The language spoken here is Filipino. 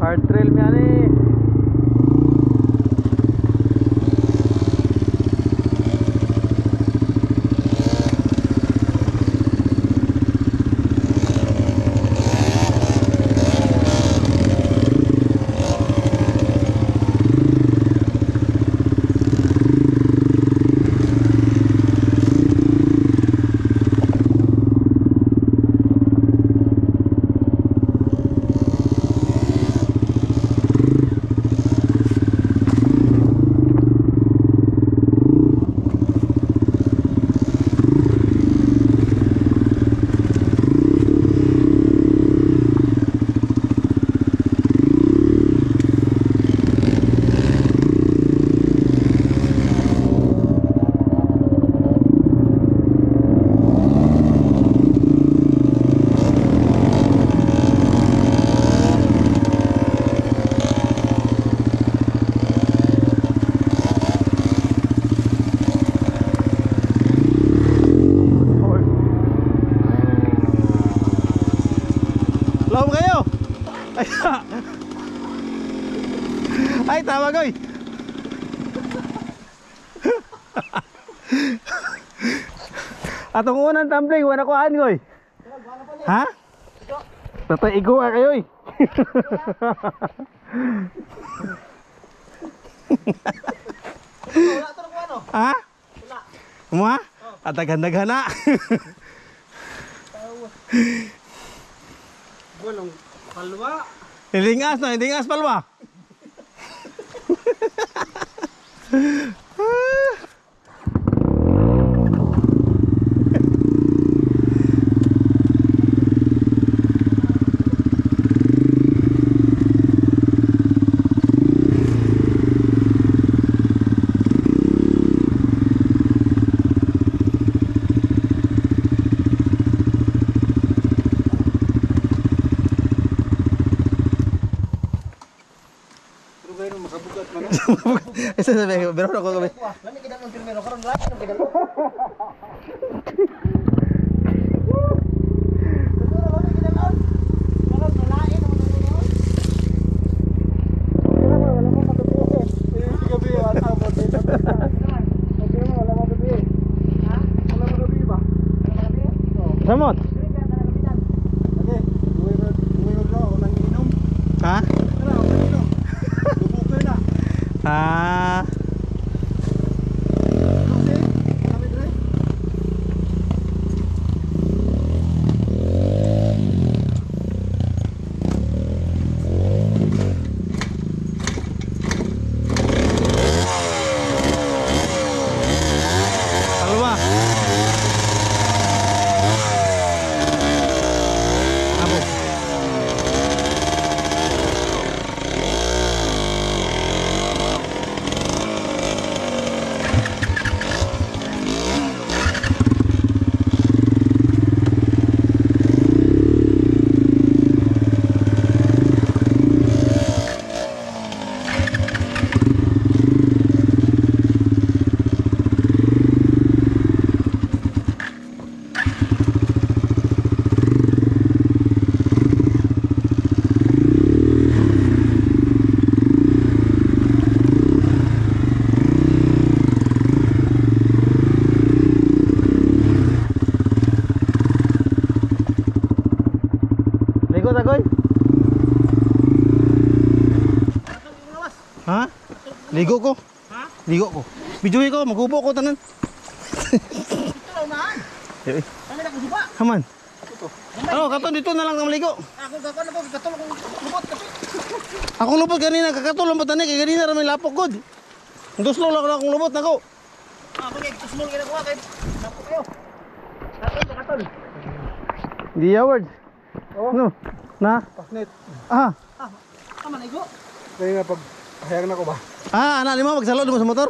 Hard trail mi ani. Lahom kayo. Ay, ay tama koy. Atong unang tumbling wala ko an koy. Ha? Tatay igo kayo. Wala to ko ano? Ha? Wala. Mo? Ataghan-daghan na. Bulong palwa. Hilingas no, hilingas palwa. Makabugat man. Isa sabi ko, biro ako kami. Lami kita ng primero karon lahat ng tigalo. Samot. Ha? Ah. Palwa. Abo. Ligo tagoy. Ha? Ligo ko. Ha? Ligo ko. Bijuhi ko, magubo ko tanan. Ito unahan. Eh, Kami na kusuba. haman. Ito. Ano, katon dito na lang ng ligo. Ako gagawin ako katulong kong lubot kasi. Akong lubot kanina, kakatulong ba tani kay kanina ra may lapok gud. Duslo lang akong lubot nako. Bagay kusmol kina ko kay. Napo kayo. Katol. Di Howard. Oh. No. Na. Pasnet. Ah. Tama na igo. Kaya nga pag hayag na ko ba? Ah, anak lima magsalod mo sa motor.